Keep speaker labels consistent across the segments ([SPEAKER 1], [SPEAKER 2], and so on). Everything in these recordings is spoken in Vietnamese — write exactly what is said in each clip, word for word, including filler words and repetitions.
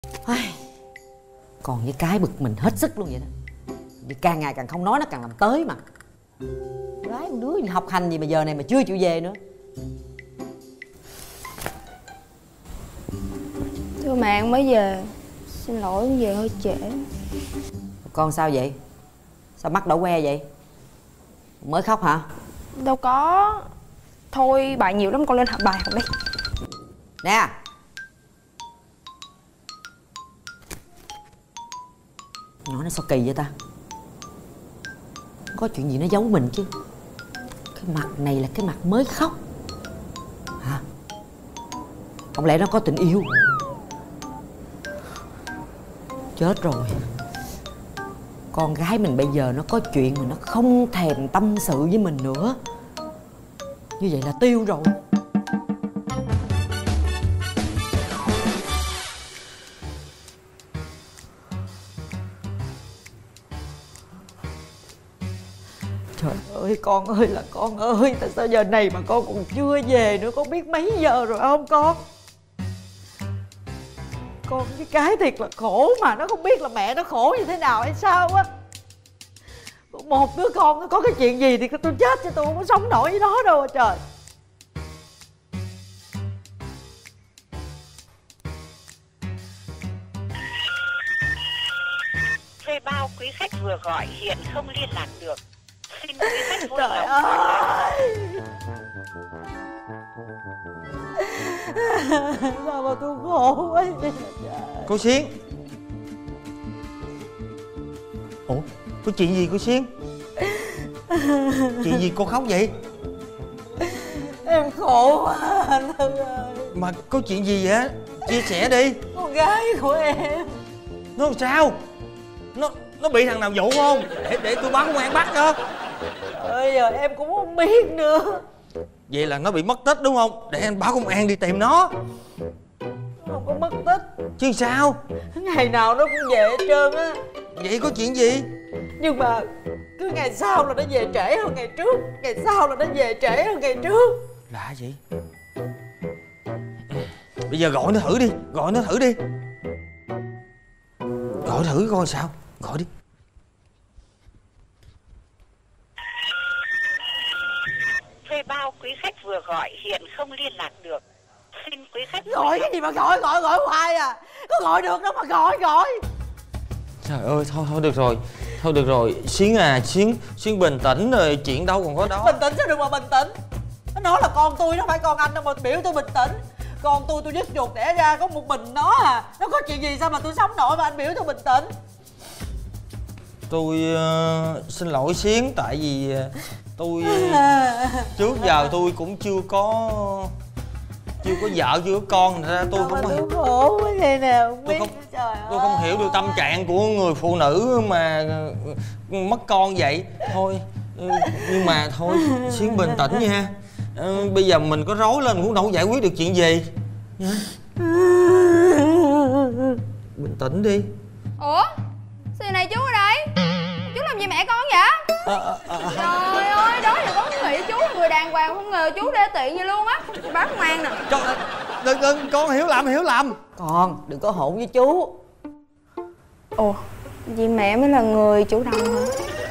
[SPEAKER 1] Còn với cái bực mình hết sức luôn vậy đó. Vì càng ngày càng không nói nó càng làm tới mà. Gái con đứa học hành gì mà giờ này mà chưa chịu về nữa.
[SPEAKER 2] Thưa mẹ mới về. Xin lỗi con về hơi trễ.
[SPEAKER 1] Con sao vậy? Sao mắt đỏ que vậy? Mới khóc hả?
[SPEAKER 2] Đâu có. Thôi bài nhiều lắm, con lên học bài học đi.
[SPEAKER 1] Nè, nói nó sao kỳ vậy ta? Có chuyện gì nó giấu mình chứ. Cái mặt này là cái mặt mới khóc hả? Không lẽ nó có tình yêu? Chết rồi. Con gái mình bây giờ nó có chuyện mà nó không thèm tâm sự với mình nữa. Như vậy là tiêu rồi. Trời ơi con ơi là con ơi, tại sao giờ này mà con còn chưa về nữa? Con biết mấy giờ rồi không con? Con cái cái thiệt là khổ mà nó không biết là mẹ nó khổ như thế nào hay sao á. Một đứa con nó có cái chuyện gì thì tôi chết chứ tôi không có sống nổi với nó đâu trời.
[SPEAKER 3] Thuê bao quý khách vừa gọi hiện không liên lạc được. Xin quý khách vui
[SPEAKER 1] Trời
[SPEAKER 3] lòng
[SPEAKER 1] ơi, sao mà tôi khổ quá vậy?
[SPEAKER 4] Cô Xuyến. Ủa, có chuyện gì cô Xuyến? Chuyện gì cô khóc vậy?
[SPEAKER 1] Em khổ quá anh Thư ơi.
[SPEAKER 4] Mà có chuyện gì vậy? Chia sẻ đi.
[SPEAKER 1] Con gái của em.
[SPEAKER 4] Nó làm sao? Nó nó bị thằng nào dụ không? Để để tôi báo công an bắt cho.
[SPEAKER 1] Bây giờ em cũng không biết nữa.
[SPEAKER 4] Vậy là nó bị mất tích đúng không? Để em báo công an đi tìm nó.
[SPEAKER 1] Không có mất tích.
[SPEAKER 4] Chứ sao?
[SPEAKER 1] Ngày nào nó cũng về hết trơn á.
[SPEAKER 4] Vậy có chuyện gì?
[SPEAKER 1] Nhưng mà cứ ngày sau là nó về trễ hơn ngày trước. Ngày sau là nó về trễ hơn ngày trước.
[SPEAKER 4] Lạ vậy? Bây giờ gọi nó thử đi. Gọi nó thử đi. Gọi thử coi sao. Gọi đi.
[SPEAKER 3] thuê bao quý khách vừa gọi hiện không liên lạc được. Xin quý khách
[SPEAKER 1] gọi cái gì mà gọi gọi gọi hoài à? Có gọi được đâu mà gọi gọi.
[SPEAKER 4] Trời ơi, thôi thôi được rồi. Thôi được rồi, Xuyến à, Xuyến Xuyến bình tĩnh rồi, chuyện đâu còn có đó.
[SPEAKER 1] Bình tĩnh sao được mà bình tĩnh? Nó là con tôi, nó phải con anh đâu mà biểu tôi bình tĩnh. Con tôi tôi dứt ruột đẻ ra có một mình nó à. Nó có chuyện gì sao mà tôi sống nổi mà anh biểu tôi bình tĩnh?
[SPEAKER 4] Tôi uh, xin lỗi Xuyến, tại vì uh, tôi uh, trước giờ tôi cũng chưa có chưa có vợ, chưa có con, ra tôi không
[SPEAKER 1] tôi khổ quá vậy nè, không
[SPEAKER 4] tôi
[SPEAKER 1] biết.
[SPEAKER 4] không,
[SPEAKER 1] Trời
[SPEAKER 4] tôi không hiểu được tâm trạng của người phụ nữ mà uh, mất con vậy. Thôi uh, nhưng mà thôi Xuyến bình tĩnh nha. Uh, bây giờ mình có rối lên cũng đâu có giải quyết được chuyện gì nha. Bình tĩnh đi.
[SPEAKER 2] Ủa sao này chú ở đây? Chú làm gì mẹ con vậy?
[SPEAKER 4] À, à, à,
[SPEAKER 2] Trời ơi, đó giờ con nghĩ chú là người đàng hoàng, không ngờ chú đê tiện vậy luôn á. Báo công an nè.
[SPEAKER 4] Trời, đừng đừng con hiểu lầm hiểu lầm.
[SPEAKER 1] Con đừng có hỗn với chú.
[SPEAKER 2] Ồ, vậy mẹ mới là người chủ động hả?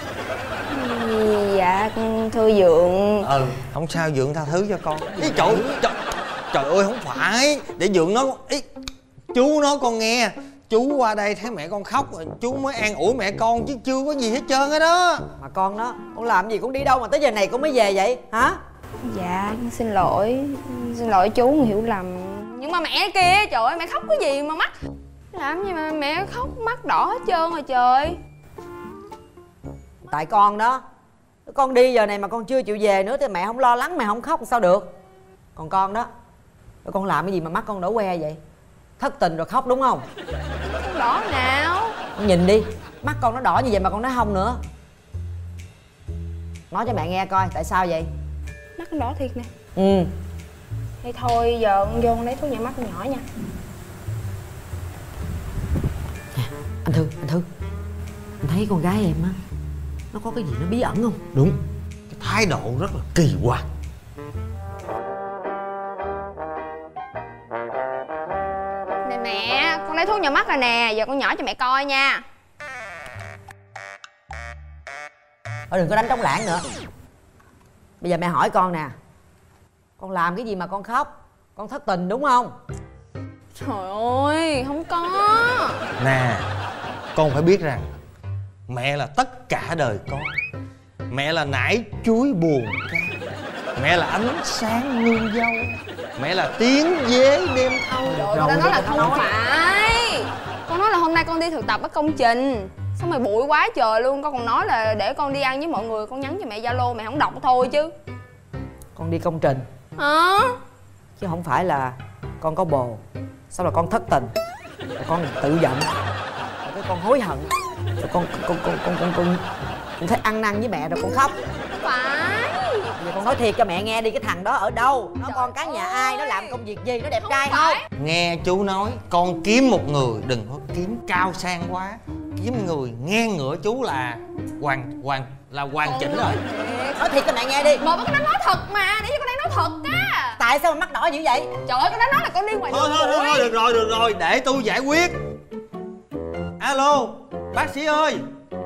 [SPEAKER 2] Dạ thưa Dượng.
[SPEAKER 4] Ừ, không sao, Dượng tha thứ cho con. Ý trời, trời, trời ơi không phải để Dượng nó ý, chú nói con nghe. Chú qua đây thấy mẹ con khóc rồi chú mới an ủi mẹ con chứ chưa có gì hết trơn á đó.
[SPEAKER 1] Mà con đó, con làm gì cũng đi đâu mà tới giờ này con mới về vậy hả?
[SPEAKER 2] Dạ xin lỗi, xin lỗi chú hiểu lầm. Nhưng mà mẹ kia, trời ơi mẹ khóc cái gì mà mắt làm gì mà mẹ khóc mắt đỏ hết trơn rồi trời.
[SPEAKER 1] Tại con đó. Con đi giờ này mà con chưa chịu về nữa thì mẹ không lo lắng, mẹ không khóc sao được. Còn con đó, con làm cái gì mà mắt con đỏ que vậy? Thất tình rồi khóc đúng không?
[SPEAKER 2] Không đỏ nào.
[SPEAKER 1] Con nhìn đi, mắt con nó đỏ như vậy mà con nói không nữa. Nói cho mẹ nghe coi tại sao vậy?
[SPEAKER 2] Mắt con đỏ thiệt nè.
[SPEAKER 1] Ừ.
[SPEAKER 2] Hay thôi giờ con vô con lấy thuốc nhỏ mắt con nhỏ nha.
[SPEAKER 1] Nè, anh Thư, anh Thư, anh thấy con gái em á, nó có cái gì nó bí ẩn không?
[SPEAKER 4] Đúng, cái thái độ rất là kỳ quặc.
[SPEAKER 2] Nè mẹ, con lấy thuốc thuốc nhỏ mắt rồi nè, giờ con nhỏ cho mẹ coi nha.
[SPEAKER 1] Thôi đừng có đánh trống lãng nữa. Bây giờ mẹ hỏi con nè, con làm cái gì mà con khóc? Con thất tình đúng không?
[SPEAKER 2] Trời ơi, không có.
[SPEAKER 4] Nè, con phải biết rằng mẹ là tất cả đời con. Mẹ là nải chuối buồn ca, mẹ là ánh sáng nương dâu, mẹ là tiếng dế đêm thâu.
[SPEAKER 2] Trời ơi, con đã nói là không phải. Con nói là hôm nay con đi thực tập ở công trình, xong rồi bụi quá trời luôn. Con còn nói là để con đi ăn với mọi người, con nhắn cho mẹ Zalo, mẹ không đọc thôi chứ.
[SPEAKER 1] Con đi công trình
[SPEAKER 2] Hả?
[SPEAKER 1] chứ không phải là con có bồ sau là con thất tình rồi con tự giận rồi cái con hối hận rồi con con con con con con, con thấy ăn năn với mẹ rồi con khóc.
[SPEAKER 2] Không phải.
[SPEAKER 1] Giờ con nói thiệt cho mẹ nghe đi, cái thằng đó ở đâu, nó con cái nhà ai, nó làm công việc gì, nó đẹp trai không?
[SPEAKER 4] Nghe chú nói, con kiếm một người đừng có kiếm cao sang quá, kiếm người ngang ngửa chú là hoàn hoàn là hoàn chỉnh rồi.
[SPEAKER 1] Nói thiệt cho mẹ nghe đi.
[SPEAKER 2] Mà con đang nói thật mà, để cho con đang nói thật á.
[SPEAKER 1] Tại sao mà mắt đỏ dữ vậy?
[SPEAKER 2] Trời ơi, con đã nói là con đi ngoài
[SPEAKER 4] Thôi
[SPEAKER 2] đường.
[SPEAKER 4] thôi thôi thôi, được rồi được rồi, để tôi giải quyết. Alo, bác sĩ ơi.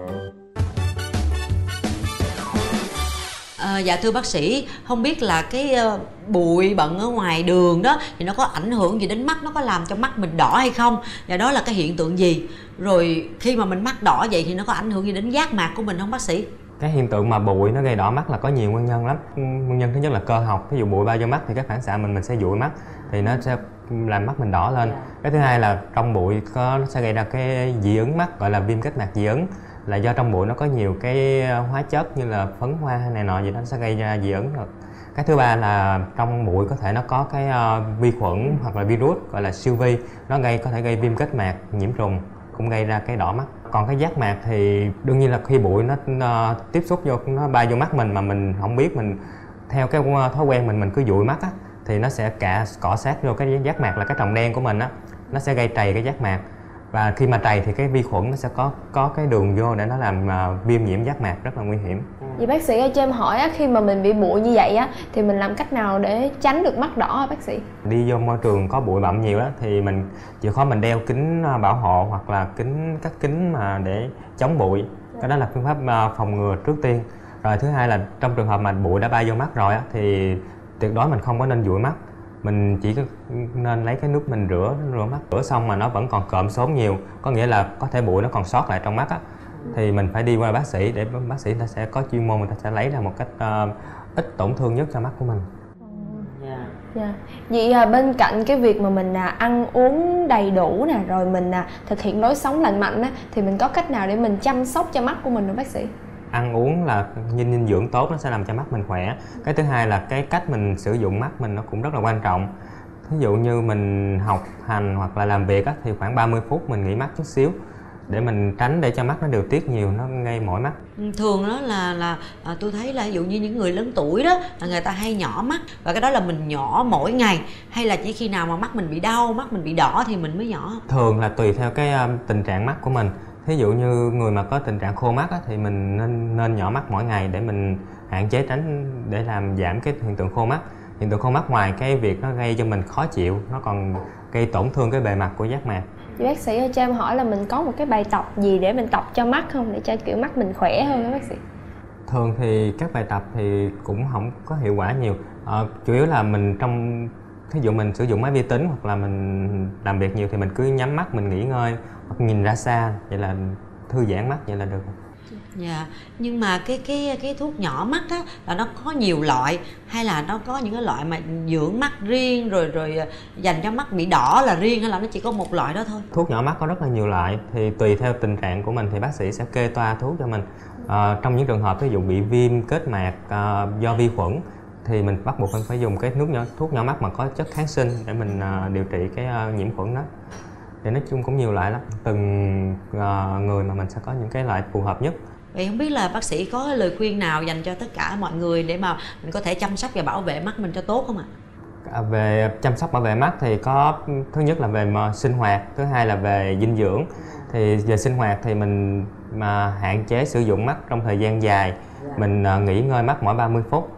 [SPEAKER 5] À, dạ thưa bác sĩ, không biết là cái uh, bụi bặm ở ngoài đường đó thì nó có ảnh hưởng gì đến mắt, nó có làm cho mắt mình đỏ hay không, và đó là cái hiện tượng gì, rồi khi mà mình mắt đỏ vậy thì nó có ảnh hưởng gì đến giác mạc của mình không bác sĩ?
[SPEAKER 6] Cái hiện tượng mà bụi nó gây đỏ mắt là có nhiều nguyên nhân lắm. Nguyên nhân thứ nhất là cơ học, ví dụ bụi bao vô mắt thì cái phản xạ mình mình sẽ dụi mắt thì nó sẽ làm mắt mình đỏ lên. Cái thứ hai là trong bụi có nó sẽ gây ra cái dị ứng mắt, gọi là viêm kết mạc dị ứng, là do trong bụi nó có nhiều cái hóa chất như là phấn hoa hay này nọ gì đó, nó sẽ gây ra dị ứng được. Cái thứ ba là trong bụi có thể nó có cái uh, vi khuẩn hoặc là virus gọi là siêu vi, nó gây có thể gây viêm kết mạc nhiễm trùng, cũng gây ra cái đỏ mắt. Còn cái giác mạc thì đương nhiên là khi bụi nó, nó tiếp xúc vô, nó bay vô mắt mình mà mình không biết, mình theo cái thói quen mình mình cứ dụi mắt á, thì nó sẽ cả cọ sát vô cái giác mạc là cái tròng đen của mình á, nó sẽ gây trầy cái giác mạc. Và khi mà trầy thì cái vi khuẩn nó sẽ có có cái đường vô để nó làm uh, viêm nhiễm giác mạc, rất là nguy hiểm.
[SPEAKER 2] Vậy bác sĩ ơi cho em hỏi á, khi mà mình bị bụi như vậy á thì mình làm cách nào để tránh được mắt đỏ hả bác sĩ?
[SPEAKER 6] Đi vô môi trường có bụi bặm nhiều đó thì mình chịu khó mình đeo kính bảo hộ hoặc là kính các kính mà để chống bụi. Cái đó là phương pháp uh, phòng ngừa trước tiên. Rồi thứ hai là trong trường hợp mà bụi đã bay vô mắt rồi á thì tuyệt đối mình không có nên dụi mắt. Mình chỉ nên lấy cái nước mình rửa rửa mắt, rửa xong mà nó vẫn còn cộm xốm nhiều, có nghĩa là có thể bụi nó còn sót lại trong mắt á, thì mình phải đi qua bác sĩ để bác sĩ ta sẽ có chuyên môn, người ta sẽ lấy ra một cách uh, ít tổn thương nhất cho mắt của mình.
[SPEAKER 2] Yeah. Yeah. Vậy à, bên cạnh cái việc mà mình à, ăn uống đầy đủ nè, rồi mình à, thực hiện lối sống lành mạnh á, thì mình có cách nào để mình chăm sóc cho mắt của mình không bác sĩ?
[SPEAKER 6] Ăn uống là dinh dinh dưỡng tốt, nó sẽ làm cho mắt mình khỏe. Cái thứ hai là cái cách mình sử dụng mắt mình nó cũng rất là quan trọng. Ví dụ như mình học hành hoặc là làm việc á, thì khoảng ba mươi phút mình nghỉ mắt chút xíu để mình tránh để cho mắt nó điều tiết nhiều, nó gây mỏi mắt.
[SPEAKER 5] Thường đó là là à, tôi thấy là ví dụ như những người lớn tuổi đó là người ta hay nhỏ mắt, và cái đó là mình nhỏ mỗi ngày hay là chỉ khi nào mà mắt mình bị đau, mắt mình bị đỏ thì mình mới nhỏ?
[SPEAKER 6] Thường là tùy theo cái um, tình trạng mắt của mình. Thí dụ như người mà có tình trạng khô mắt á, thì mình nên nên nhỏ mắt mỗi ngày để mình hạn chế tránh để làm giảm cái hiện tượng khô mắt. Hiện tượng khô mắt ngoài cái việc nó gây cho mình khó chịu, nó còn gây tổn thương cái bề mặt của giác mạc.
[SPEAKER 2] Chị bác sĩ ơi cho em hỏi là mình có một cái bài tập gì để mình tập cho mắt không, để cho kiểu mắt mình khỏe hơn các bác sĩ?
[SPEAKER 6] Thường thì các bài tập thì cũng không có hiệu quả nhiều. À, chủ yếu là mình trong thí dụ mình sử dụng máy vi tính hoặc là mình làm việc nhiều thì mình cứ nhắm mắt mình nghỉ ngơi hoặc nhìn ra xa, vậy là thư giãn mắt, vậy là được.
[SPEAKER 5] Dạ, nhưng mà cái cái cái thuốc nhỏ mắt á là nó có nhiều loại hay là nó có những cái loại mà dưỡng mắt riêng rồi rồi dành cho mắt bị đỏ là riêng, hay là nó chỉ có một loại đó thôi?
[SPEAKER 6] Thuốc nhỏ mắt có rất là nhiều loại, thì tùy theo tình trạng của mình thì bác sĩ sẽ kê toa thuốc cho mình. À, trong những trường hợp ví dụ bị viêm kết mạc à, do vi khuẩn thì mình bắt buộc mình phải dùng cái nước nhỏ, thuốc nhỏ mắt mà có chất kháng sinh để mình à, điều trị cái à, nhiễm khuẩn đó. Thì nói chung cũng nhiều loại lắm, từng à, người mà mình sẽ có những cái loại phù hợp nhất.
[SPEAKER 5] Vậy không biết là bác sĩ có lời khuyên nào dành cho tất cả mọi người để mà mình có thể chăm sóc và bảo vệ mắt mình cho tốt không ạ?
[SPEAKER 6] À, về chăm sóc bảo vệ mắt thì có thứ nhất là về sinh hoạt, thứ hai là về dinh dưỡng. Thì về sinh hoạt thì mình mà hạn chế sử dụng mắt trong thời gian dài, mình uh, nghỉ ngơi mắt mỗi ba mươi phút.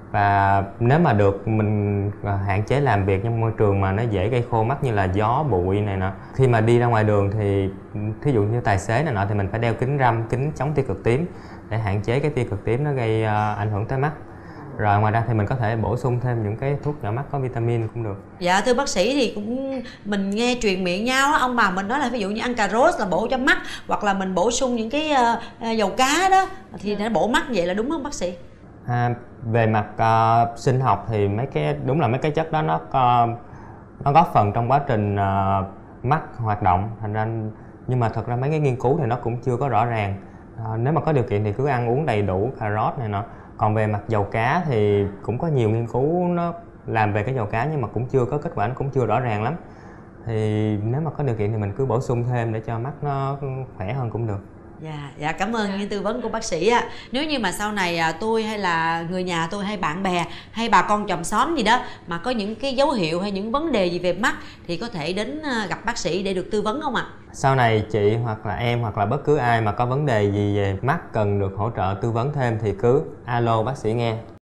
[SPEAKER 6] Và nếu mà được mình hạn chế làm việc trong môi trường mà nó dễ gây khô mắt như là gió, bụi này nọ. Khi mà đi ra ngoài đường thì thí dụ như tài xế này nọ thì mình phải đeo kính râm, kính chống tia cực tím để hạn chế cái tia cực tím nó gây uh, ảnh hưởng tới mắt. Rồi ngoài ra thì mình có thể bổ sung thêm những cái thuốc nhỏ mắt có vitamin cũng được.
[SPEAKER 5] Dạ thưa bác sĩ, thì cũng mình nghe truyền miệng nhau đó, ông bà mình nói là ví dụ như ăn cà rốt là bổ cho mắt, hoặc là mình bổ sung những cái uh, dầu cá đó thì nó bổ mắt, vậy là đúng không bác sĩ?
[SPEAKER 6] À, về mặt uh, sinh học thì mấy cái đúng là mấy cái chất đó nó uh, nó góp phần trong quá trình uh, mắt hoạt động, thành ra nhưng mà thật ra mấy cái nghiên cứu thì nó cũng chưa có rõ ràng. Uh, nếu mà có điều kiện thì cứ ăn uống đầy đủ cà rốt này nọ. Còn về mặt dầu cá thì cũng có nhiều nghiên cứu nó làm về cái dầu cá nhưng mà cũng chưa có kết quả, nó cũng chưa rõ ràng lắm. Thì nếu mà có điều kiện thì mình cứ bổ sung thêm để cho mắt nó khỏe hơn cũng được.
[SPEAKER 5] Dạ, dạ cảm ơn những tư vấn của bác sĩ ạ. Nếu như mà sau này à, tôi hay là người nhà tôi hay bạn bè hay bà con chòm xóm gì đó mà có những cái dấu hiệu hay những vấn đề gì về mắt thì có thể đến à, gặp bác sĩ để được tư vấn không ạ?
[SPEAKER 6] Sau này chị hoặc là em hoặc là bất cứ ai mà có vấn đề gì về mắt cần được hỗ trợ tư vấn thêm thì cứ alo bác sĩ nghe.